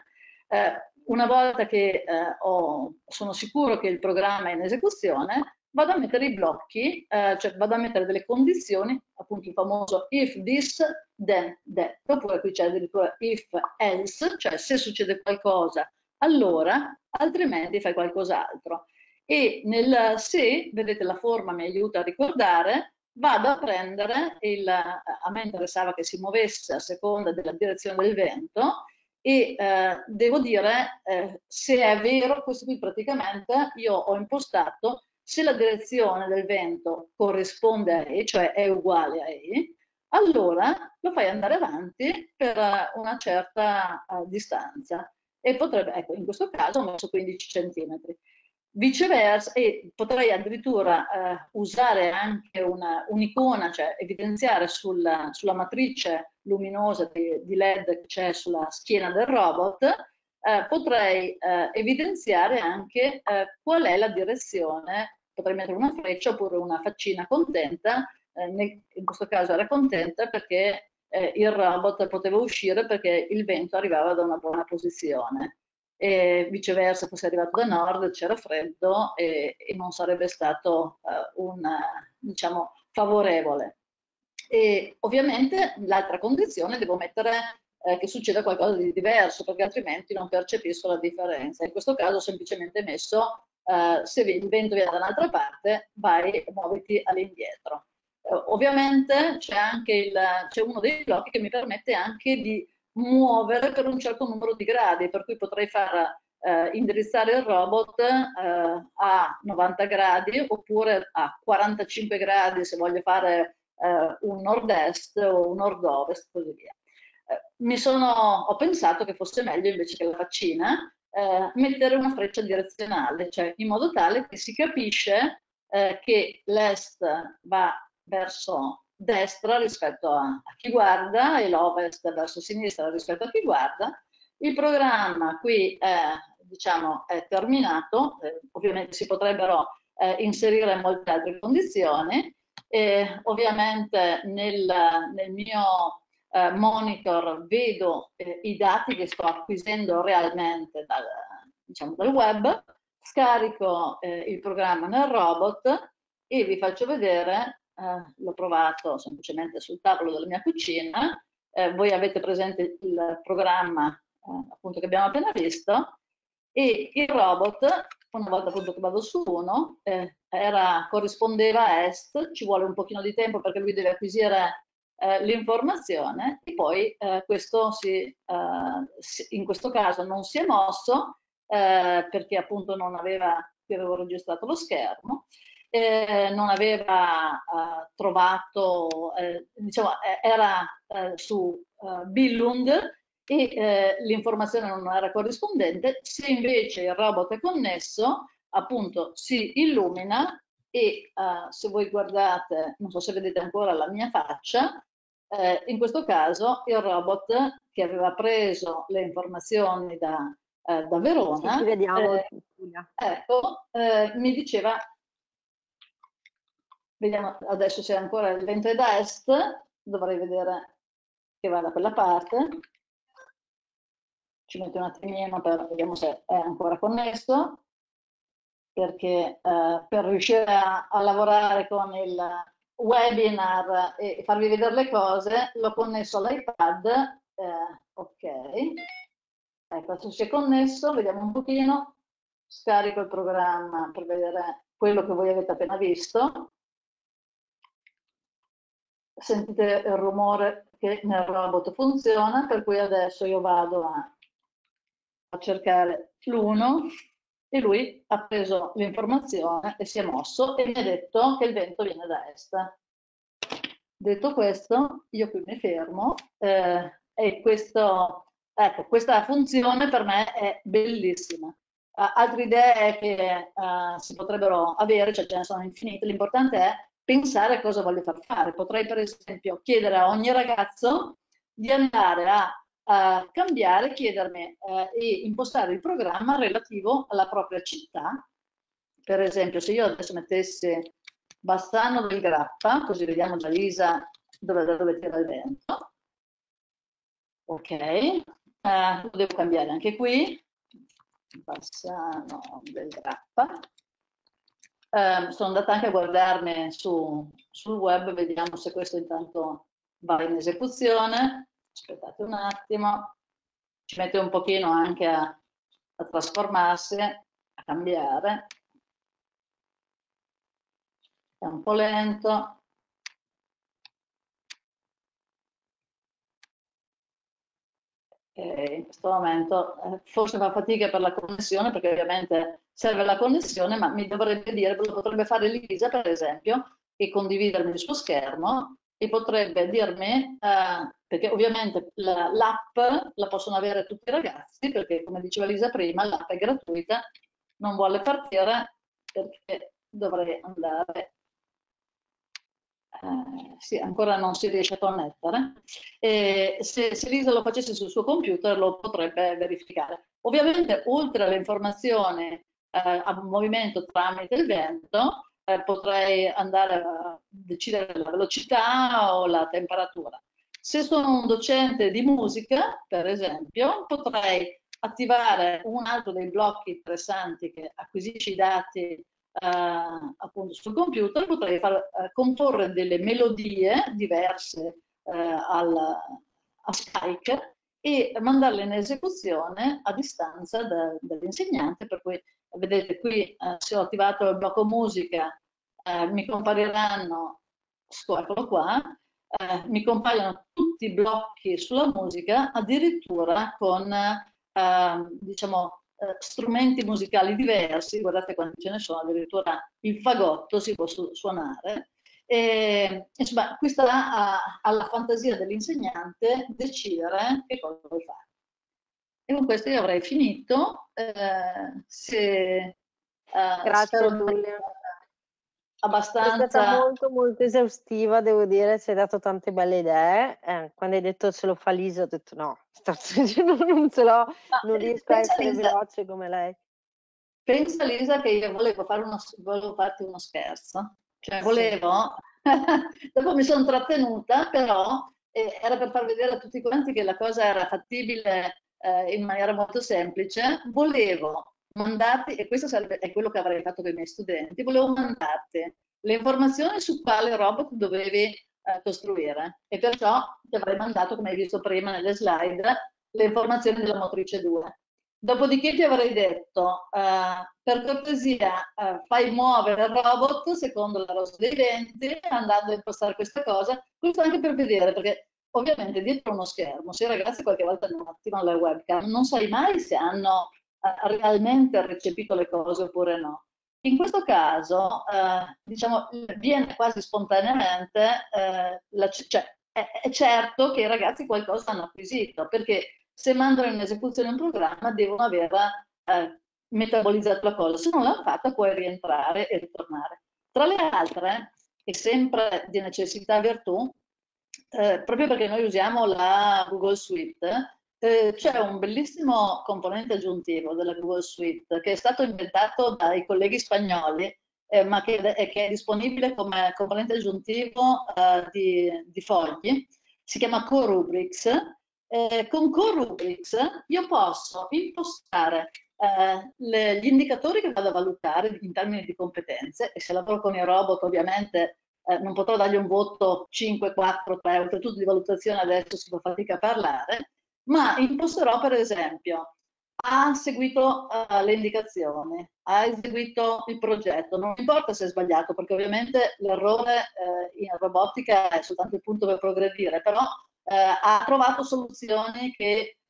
Una volta che sono sicuro che il programma è in esecuzione, vado a mettere i blocchi, cioè vado a mettere delle condizioni, appunto il famoso if this, then that, oppure qui c'è addirittura if else, cioè se succede qualcosa, allora, altrimenti fai qualcos'altro. E nel se, vedete la forma mi aiuta a ricordare, vado a prendere a me interessava che si muovesse a seconda della direzione del vento, e devo dire se è vero, questo qui praticamente io ho impostato se la direzione del vento corrisponde a E, cioè è uguale a E, allora lo fai andare avanti per una certa distanza e potrebbe, ecco, in questo caso ho messo 15 centimetri. Viceversa, e potrei addirittura usare anche un'icona, cioè evidenziare sulla matrice luminosa di LED che c'è sulla schiena del robot, potrei evidenziare anche qual è la direzione, potrei mettere una freccia oppure una faccina contenta, in questo caso era contenta perché il robot poteva uscire perché il vento arrivava da una buona posizione. E viceversa fosse arrivato da nord, c'era freddo e non sarebbe stato diciamo, favorevole. E ovviamente l'altra condizione devo mettere che succeda qualcosa di diverso, perché altrimenti non percepisco la differenza. In questo caso ho semplicemente messo se il vento viene da un'altra parte, vai e muoviti all'indietro. Ovviamente c'è uno dei blocchi che mi permette anche di muovere per un certo numero di gradi, per cui potrei far indirizzare il robot a 90 gradi oppure a 45 gradi se voglio fare un nord-est o un nord-ovest, così via. Ho pensato che fosse meglio invece che la faccina mettere una freccia direzionale, cioè in modo tale che si capisce che l'est va verso destra rispetto a chi guarda e l'ovest verso sinistra rispetto a chi guarda. Il programma qui diciamo, è terminato, ovviamente si potrebbero inserire molte altre condizioni. Ovviamente nel mio monitor vedo i dati che sto acquisendo realmente diciamo, dal web, scarico il programma nel robot e vi faccio vedere, l'ho provato semplicemente sul tavolo della mia cucina, voi avete presente il programma appunto che abbiamo appena visto e il robot, una volta appunto che vado su uno, corrispondeva a est, ci vuole un pochino di tempo perché lui deve acquisire l'informazione e poi questo in questo caso non si è mosso perché appunto non aveva, qui avevo registrato lo schermo, non aveva trovato, diciamo, era su Billund e l'informazione non era corrispondente. Se invece il robot è connesso, appunto si illumina e se voi guardate, non so se vedete ancora la mia faccia, in questo caso il robot che aveva preso le informazioni da Verona, sì, vediamo, ecco, mi diceva, vediamo adesso se ancora il vento è da est, dovrei vedere che va da quella parte, ci metto un attimino vediamo se è ancora connesso, perché per riuscire a lavorare con il webinar e farvi vedere le cose l'ho connesso all'iPad, ok, ecco adesso si è connesso, vediamo un pochino, scarico il programma per vedere quello che voi avete appena visto. Sentite il rumore che nel robot funziona, per cui adesso io vado a cercare l'1 e lui ha preso l'informazione e si è mosso e mi ha detto che il vento viene da est. Detto questo, io qui mi fermo e ecco, questa funzione per me è bellissima. Altre idee che si potrebbero avere, cioè ce ne sono infinite, l'importante è pensare a cosa voglio far fare. Potrei per esempio chiedere a ogni ragazzo di andare a cambiare, chiedermi e impostare il programma relativo alla propria città. Per esempio, se io adesso mettessi Bassano del Grappa, così vediamo da Lisa da dove tira il vento. Ok, lo devo cambiare anche qui. Bassano del Grappa. Sono andata anche a guardarmi sul web, vediamo se questo intanto va in esecuzione. Aspettate un attimo, ci mette un pochino anche a trasformarsi, a cambiare. È un po' lento. In questo momento forse fa fatica per la connessione, perché ovviamente serve la connessione, ma mi dovrebbe dire, lo potrebbe fare Lisa per esempio, e condividermi il suo schermo e potrebbe dirmi, perché ovviamente l'app la possono avere tutti i ragazzi, perché come diceva Lisa prima, l'app è gratuita, non vuole partire perché dovrei andare. Sì, ancora non si riesce a connettere. Se Lisa lo facesse sul suo computer lo potrebbe verificare. Ovviamente, oltre alle informazioni a movimento tramite il vento, potrei andare a decidere la velocità o la temperatura. Se sono un docente di musica, per esempio, potrei attivare un altro dei blocchi interessanti che acquisisce i dati appunto sul computer, potrei far comporre delle melodie diverse a Skype e mandarle in esecuzione a distanza dall'insegnante, per cui vedete qui se ho attivato il blocco musica mi compariranno, eccolo qua, mi compaiono tutti i blocchi sulla musica, addirittura con diciamo strumenti musicali diversi, guardate quanti ce ne sono, addirittura il fagotto si può suonare. E, insomma, qui sta alla fantasia dell'insegnante decidere che cosa vuoi fare. E con questo io avrei finito. Se Grazie sono Giulia. È stata abbastanza... molto esaustiva, devo dire, ci hai dato tante belle idee. Quando hai detto ce lo fa Lisa, ho detto no, non ce l'ho, non riesco a essere Lisa, veloce come lei. pensa Lisa che io volevo farti uno scherzo, cioè Sì. volevo, dopo mi sono trattenuta, però era per far vedere a tutti quanti che la cosa era fattibile in maniera molto semplice, volevo mandarti, e questo è quello che avrei fatto con i miei studenti, volevo mandarti le informazioni su quale robot dovevi costruire e perciò ti avrei mandato, come hai visto prima nelle slide, le informazioni della motrice 2. Dopodiché ti avrei detto, per cortesia, fai muovere il robot secondo la rosa dei venti, andando a impostare questa cosa, questo anche per vedere, perché ovviamente dietro uno schermo, se i ragazzi qualche volta non attivano la webcam, non sai mai se hanno realmente recepito le cose oppure no. In questo caso, diciamo, viene quasi spontaneamente, cioè, è certo che i ragazzi qualcosa hanno acquisito, perché se mandano in esecuzione un programma devono aver metabolizzato la cosa, se non l'hanno fatta puoi rientrare e ritornare. Tra le altre, e sempre di necessità virtù, proprio perché noi usiamo la Google Suite, c'è un bellissimo componente aggiuntivo della Google Suite che è stato inventato dai colleghi spagnoli, ma che è disponibile come componente aggiuntivo di fogli. Si chiama CoRubrics. Con CoRubrics io posso impostare gli indicatori che vado a valutare in termini di competenze, e se lavoro con i robot ovviamente non potrò dargli un voto 5, 4, 3, oltretutto di valutazione adesso si fa fatica a parlare, ma imposterò per esempio, ha seguito le indicazioni, ha eseguito il progetto, non importa se è sbagliato, perché ovviamente l'errore in robotica è soltanto il punto per progredire, però ha trovato soluzioni che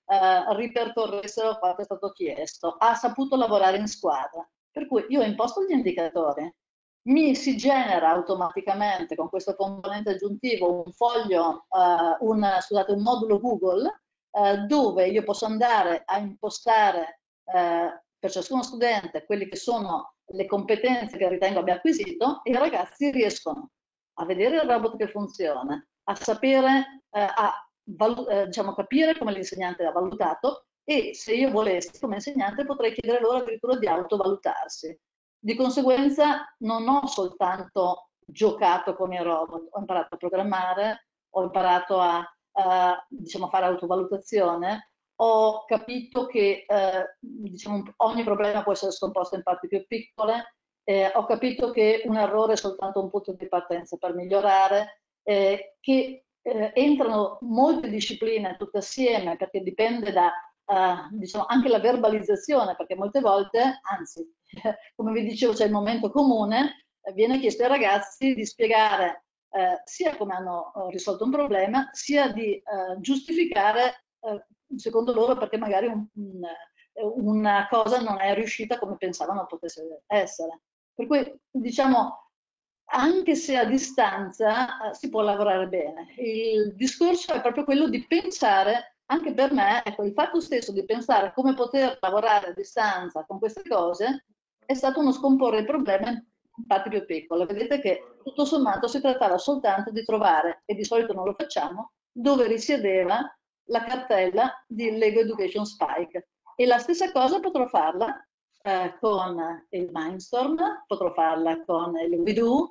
ripercorressero quanto è stato chiesto, ha saputo lavorare in squadra. Per cui io imposto gli indicatori, mi si genera automaticamente con questo componente aggiuntivo un foglio, scusate, un modulo Google dove io posso andare a impostare per ciascuno studente quelle che sono le competenze che ritengo abbia acquisito e i ragazzi riescono a vedere il robot che funziona, a sapere, diciamo, capire come l'insegnante ha valutato e se io volessi come insegnante potrei chiedere loro addirittura di autovalutarsi. Di conseguenza non ho soltanto giocato con i robot, ho imparato a programmare, ho imparato a diciamo, fare autovalutazione, ho capito che diciamo, ogni problema può essere scomposto in parti più piccole, ho capito che un errore è soltanto un punto di partenza per migliorare, che entrano molte discipline tutte assieme perché dipende da diciamo, anche la verbalizzazione, perché molte volte, anzi, come vi dicevo, c'è il momento comune, viene chiesto ai ragazzi di spiegare sia come hanno risolto un problema, sia di giustificare secondo loro perché magari una cosa non è riuscita come pensavano potesse essere. Per cui diciamo, anche se a distanza si può lavorare bene. Il discorso è proprio quello di pensare, anche per me, ecco, il fatto stesso di pensare come poter lavorare a distanza con queste cose è stato uno scomporre il problema in parti più piccole. Vedete che tutto sommato si trattava soltanto di trovare, e di solito non lo facciamo, dove risiedeva la cartella di Lego Education Spike. E la stessa cosa potrò farla con il Mindstorm, potrò farla con il WeDo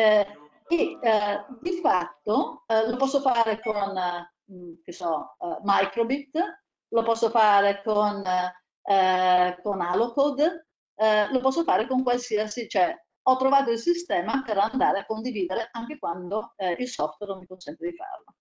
di fatto lo posso fare che so, Microbit, lo posso fare con Allocode, lo posso fare con qualsiasi, cioè ho trovato il sistema per andare a condividere anche quando il software non mi consente di farlo.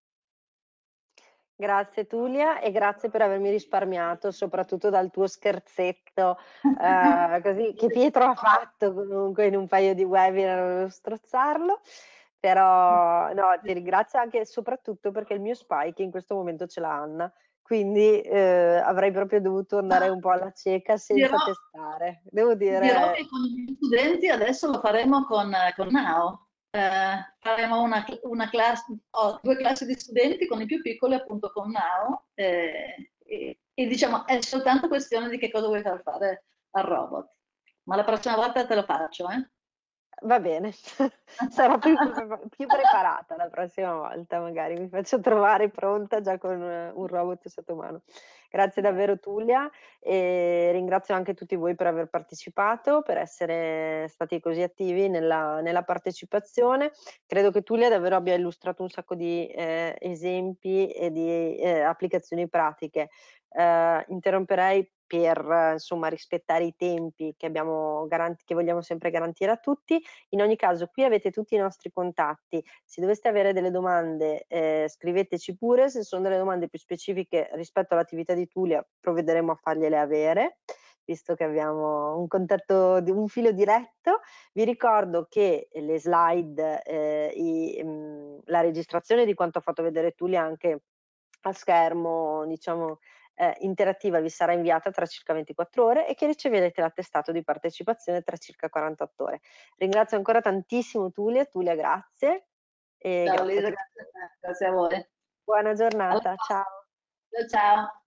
Grazie Tulia e grazie per avermi risparmiato soprattutto dal tuo scherzetto così, che Pietro ha fatto comunque in un paio di webinar, volevo strozzarlo, però no, ti ringrazio anche e soprattutto perché il mio Spike in questo momento ce l'ha Anna, quindi avrei proprio dovuto andare un po' alla cieca senza testare. Devo Dirò dire. che con i miei studenti adesso lo faremo con Now. Faremo ho due classi di studenti con i più piccoli appunto con Now e diciamo è soltanto questione di che cosa vuoi far fare al robot. Ma la prossima volta te lo faccio, eh? Va bene, sarò più preparata la prossima volta, magari mi faccio trovare pronta già con un robot sotto mano. Grazie davvero Tulia e ringrazio anche tutti voi per aver partecipato, per essere stati così attivi nella partecipazione. Credo che Tulia davvero abbia illustrato un sacco di esempi e di applicazioni pratiche. Interromperei per insomma rispettare i tempi che vogliamo sempre garantire a tutti. In ogni caso qui avete tutti i nostri contatti, se doveste avere delle domande scriveteci pure, se sono delle domande più specifiche rispetto all'attività di Tulia provvederemo a fargliele avere, visto che abbiamo un filo diretto. Vi ricordo che le slide, la registrazione di quanto ha fatto vedere Tulia anche a schermo, diciamo, interattiva vi sarà inviata tra circa 24 ore e che riceverete l'attestato di partecipazione tra circa 48 ore. Ringrazio ancora tantissimo Tulia, grazie. E Ciao grazie a Lisa, tutti. grazie a te, grazie a voi. Buona Alla giornata, prossima. ciao. Ciao ciao.